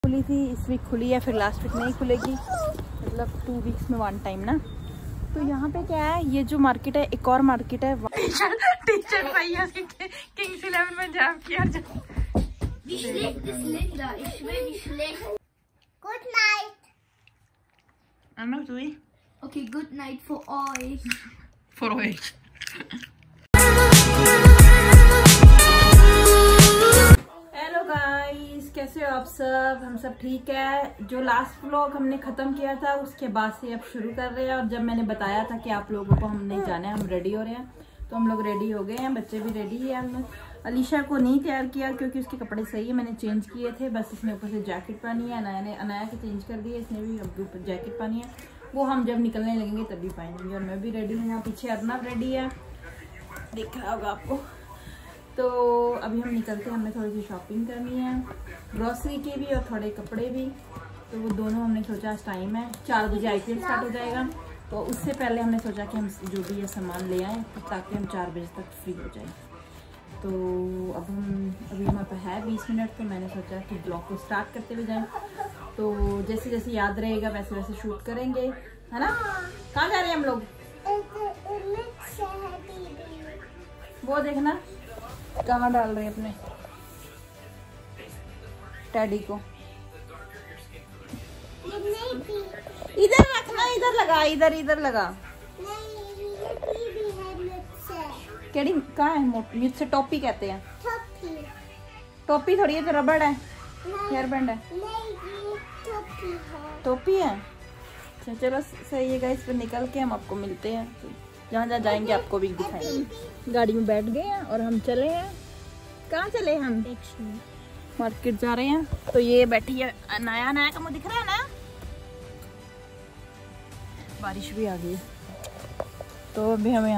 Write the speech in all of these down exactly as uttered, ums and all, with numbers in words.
खुली थी, इस वीक खुली है, फिर लास्ट वीक नहीं खुलेगी, मतलब टू वीक्स में वन टाइम ना। तो यहाँ पे क्या है, ये जो मार्केट है एक और मार्केट है। टीचर भैया किंग्स इलेवन में जॉब किया। Good night. I'm not doing. Okay, good night for all. For all. Hello guys, कैसे हो आप सब? हम सब ठीक है। जो लास्ट व्लॉग हमने ख़त्म किया था उसके बाद से अब शुरू कर रहे हैं। और जब मैंने बताया था कि आप लोगों को हम नहीं जाना है, हम रेडी हो रहे हैं, तो हम लोग रेडी हो गए हैं, बच्चे भी रेडी है। हमने अलीशा को नहीं तैयार किया क्योंकि उसके कपड़े सही है, मैंने चेंज किए थे, बस इसने ऊपर से जैकेट पहनी है। अनाया ने अनाया के चेंज कर दिए, इसने भी अब ऊपर जैकेट पहनी है, वो हम जब निकलने लगेंगे तभी पहनेंगे। और मैं भी रेडी हूँ, यहाँ पीछे अर्नब रेडी है, दिख रहा होगा आपको। तो अभी हम निकलते हैं, हमें थोड़ी सी शॉपिंग करनी है, ग्रॉसरी की भी और थोड़े कपड़े भी। तो वो दोनों हमने सोचा, आज टाइम है, चार बजे आई पी एल स्टार्ट हो जाएगा, तो उससे पहले हमने सोचा कि हम जो भी ये सामान ले आएँ ताकि हम चार बजे तक फ्री हो जाए। तो अब हम अभी हमारे पास है बीस मिनट, तो मैंने सोचा कि ब्लॉग को स्टार्ट करते हुए जाएँ। तो जैसे जैसे याद रहेगा वैसे वैसे शूट करेंगे, है ना। कहाँ जा रहे हैं हम लोग? वो देखना कहाँ डाल रहे हैं अपने टैडी को। इधर रखना, इधर लगा, इधर इधर लगा। केडी कहाँ है? मुझ से टोपी कहते हैं। टोपी थोड़ी है, तो रबड़ है, हेयर बैंड है। टोपी है। अच्छा चलो सही है गाइस, फिर निकल के हम आपको मिलते हैं, जहाँ जहाँ जाएंगे आपको भी दिखाएंगे। गाड़ी में बैठ गए हैं और हम चले हैं। कहाँ चले हम? मार्केट जा रहे हैं। तो ये बैठी है नया नया का मुँह दिख रहा है ना। बारिश भी आ गई, तो अभी हमें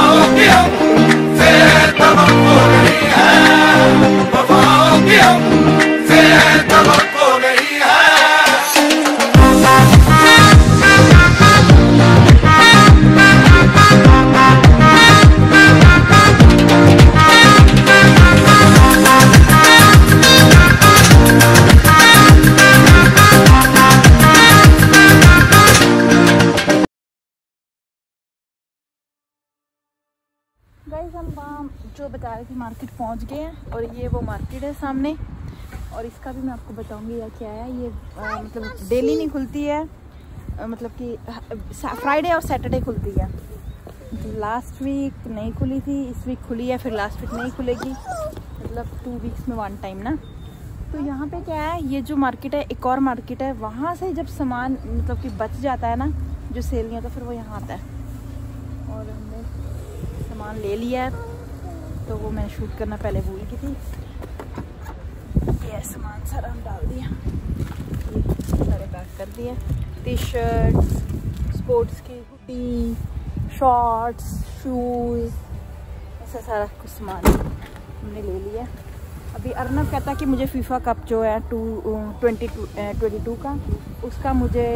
गाइस हम जो बता रहे थे मार्केट पहुंच गए हैं। और ये वो मार्केट है सामने, और इसका भी मैं आपको बताऊंगी या क्या है ये। आ, मतलब डेली नहीं खुलती है, आ, मतलब कि फ्राइडे और सैटरडे खुलती है। लास्ट वीक नहीं खुली थी, इस वीक खुली है, फिर लास्ट वीक नहीं खुलेगी, मतलब टू वीक्स में वन टाइम ना। तो यहाँ पे क्या है, ये जो मार्केट है एक और मार्केट है, वहाँ से जब सामान मतलब कि बच जाता है ना, जो सेल नहीं होता, फिर वो यहाँ आता है। और हमने सामान ले लिया है, तो वो मैं शूट करना पहले भूल गई थी। ये सामान सारा हम डाल दिया, ये सारे पैक कर दिए। टी शर्ट, स्पोर्ट्स की हुडी, शॉर्ट्स, शूज़, ऐसा सारा कुछ सामान हमने ले लिया। अभी अर्नब कहता कि मुझे फीफा कप जो है two twenty two twenty two का, उसका मुझे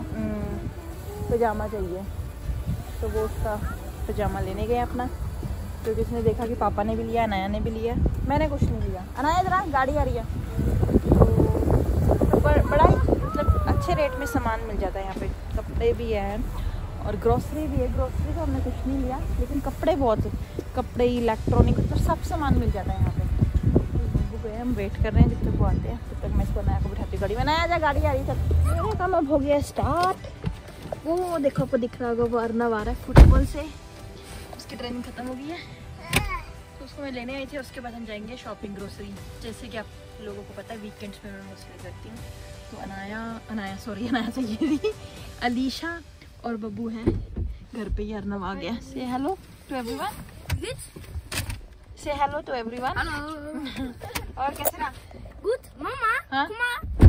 पजामा चाहिए, तो वो उसका पजामा लेने गए अपना, क्योंकि उसने देखा कि पापा ने भी लिया, अनाया ने भी लिया, मैंने कुछ नहीं लिया। अनाया जरा गाड़ी आ रही है। तो, तो बड़ा ही मतलब अच्छे रेट में सामान मिल जाता है यहाँ पे, कपड़े भी हैं और ग्रोसरी भी है। ग्रोसरी तो हमने कुछ नहीं लिया, लेकिन कपड़े बहुत, कपड़े इलेक्ट्रॉनिक तो सब सामान मिल जाता है यहाँ पे। वो गए, हम वेट कर रहे हैं जब तक वो आते हैं, तब तक मैं इसको अनाया को बिठाती गाड़ी में। अनाया जा, गाड़ी आ रही है। मेरा काम अब हो गया स्टार्ट। वो देखो आपको दिख रहा होगा, वो अर्नब आ रहा है फुटबॉल से, उसकी ट्रेनिंग खत्म हो गई है, तो उसको मैं लेने आई थी। उसके बाद हम जाएंगे शॉपिंग, ग्रोसरी, जैसे कि आप लोगों को पता है वीकेंड्स में मैं मोस्टली करती हूँ। तो अनाया अनाया सॉरी अनाया चाहिए थी, अलीशा और बब्बू हैं घर पे ही। अर्नब आ गया। Say hello to everyone, say hello to everyone. और कैसे रहा? Good, Mama. हाँ? Mama.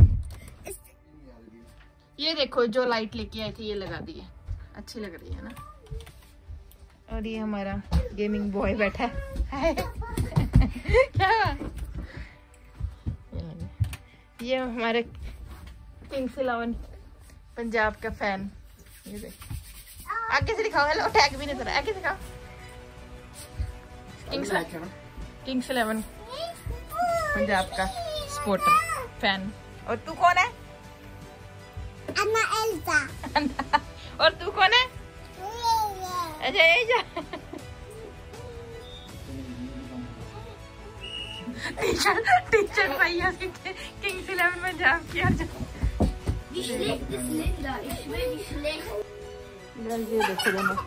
ये देखो जो लाइट लेके आई थी, ये लगा दी है, अच्छी लग रही है ना। और ये हमारा गेमिंग बॉय बैठा है। क्या? ये हमारे किंग्स इलेवन पंजाब का फैन। ये देख, आगे से दिखाओ, हेलो टैग भी नहीं था, आगे दिखाओ। किंग्स किंग्स इलेवन पंजाब का सपोर्टर फैन। और तू कौन है? Anna Elsa. और तू कौन है? अच्छा एजा। टीचर टीचर भैया किंग्स इलेवन में जॉब किया। ये देखो दोनों।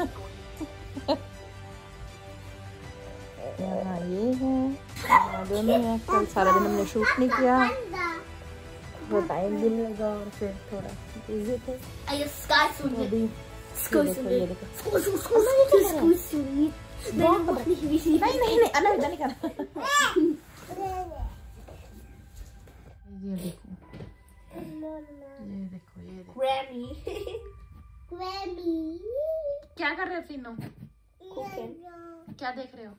यहाँ ये है, यहाँ दोनों है। कल सारा दिन हमने शूट नहीं किया, वो टाइम भी नहीं लगा और फिर थोड़ा बिजी थे। अभी ये देखो नहीं नहीं नहीं अना इधर नहीं करना। ये देखो ये देखो ये देखो ग्रैमी। ग्रैमी क्या कर रहे हो तीनों? क्या देख रहे हो?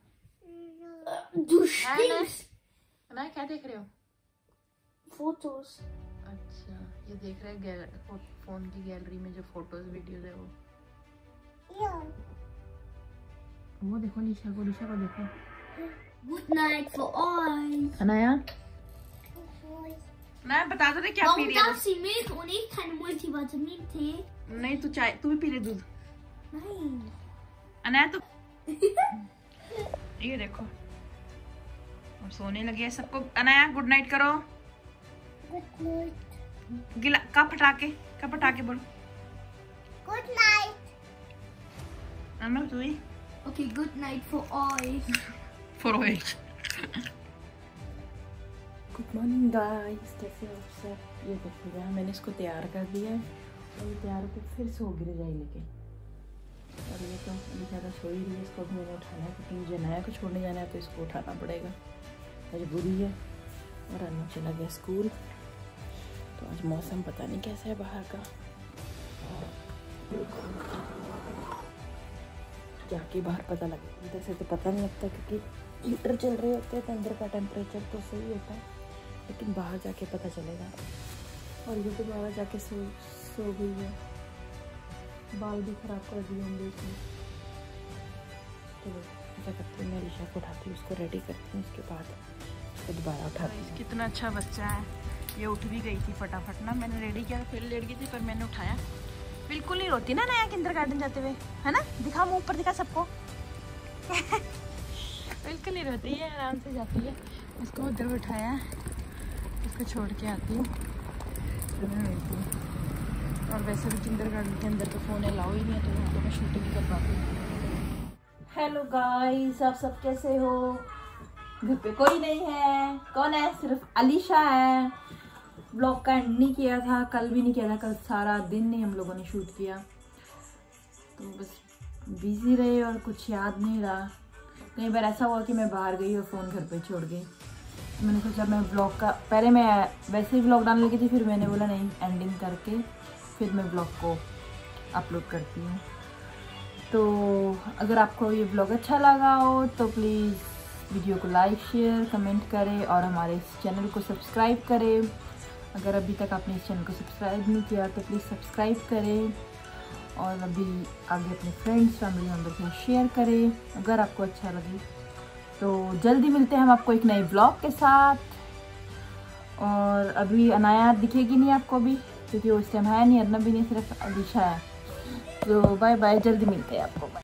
ना क्या देख रहे हो? फोटोज। अच्छा ये देख रहे हैं फोन की गैलरी में जो फोटोज वीडियोस है वो। वो देखो निशा को, निशा को देखो। Good night for all. Anaya मैं बता दो क्या पी रही है? sie Milch und ich keine Multivitamin-Tee? नहीं तू चाय, तू भी पी ले दूध। नहीं अनाया तो ये देखो अब सोने लगे हैं सबको। अनाया गुड नाइट करो। Good night. गिला कप हटा के, कप हटा के बोल गुड नाइट। अना तू ही okay good night for all. For all. Good morning guys, कैसे हो आप सब? ये देखो यार मैंने इसको तैयार कर दिया है और ये तैयार होकर फिर सो गिर जाए लेके। और ये तो अभी ज़्यादा सो ही रही है, इसको भी मैंने उठाना है क्योंकि मुझे नया को छोड़ने जाना है तो इसको उठाना पड़ेगा, मजबूरी है। और अन्ना चला गया स्कूल। तो आज मौसम पता नहीं कैसा है बाहर का, जाके बाहर पता लगेगा। इधर से तो पता नहीं लगता क्योंकि हीटर चल रहे होते हैं तो अंदर का टेम्परेचर तो सही होता है, लेकिन बाहर जाके पता चलेगा। और ये तो बाहर जाके सो सो गई है, बाल भी खराब कर दिए होंगे इसमें। तो ऐसा करती हूँ मैं, लिशा को उठाती हूँ, उसको रेडी करती हूँ, उसके बाद उसको दोबारा उठाती हूँ। कितना अच्छा बच्चा है, ये उठ भी गई थी फटाफट ना। मैंने रेडी किया फिर लेट गई थी, पर मैंने उठाया। बिल्कुल नहीं रोती ना नया किंडरगार्टन जाते हुए, है ना? दिखा मुँह ऊपर, दिखा सबको। बिल्कुल नहीं रोती है, आराम से जाती है। उसको उधर बिठाया, उसको छोड़ के आती हूँ, फिर मैं मिलती हूँ। और वैसे भी किंडरगार्टन के अंदर तो फ़ोन अलाउ ही नहीं है, तो वहाँ तो मैं शूटिंग कर पाती हूँ। हेलो गाइस, आप सब कैसे हो? घर पे कोई नहीं है। कौन है? सिर्फ अलीशा है। ब्लॉग का एंड नहीं किया था, कल भी नहीं किया था, कल सारा दिन नहीं हम लोगों ने शूट किया, तो बस बिजी रहे और कुछ याद नहीं रहा। कई बार ऐसा हुआ कि मैं बाहर गई और फ़ोन घर पे छोड़ गई। मैंने सोचा मैं ब्लॉग का, पहले मैं वैसे ही ब्लॉग डालने लगी थी, फिर मैंने बोला नहीं, एंडिंग करके फिर मैं ब्लॉग को अपलोड करती हूँ। तो अगर आपको ये ब्लॉग अच्छा लगा हो तो प्लीज़ वीडियो को लाइक शेयर कमेंट करें और हमारे इस चैनल को सब्सक्राइब करें। अगर अभी तक आपने इस चैनल को सब्सक्राइब नहीं किया तो प्लीज़ सब्सक्राइब करें और अभी आगे अपने फ्रेंड्स फैमिली मेम्बर के साथ शेयर करें अगर आपको अच्छा लगे। तो जल्दी मिलते हैं हम आपको एक नए ब्लॉग के साथ। और अभी अनाया दिखेगी नहीं आपको अभी, क्योंकि वो इस टाइम है नहीं, अर्नब भी नहीं, सिर्फ अलीशा है। तो बाय बाय, जल्दी मिलते हैं आपको।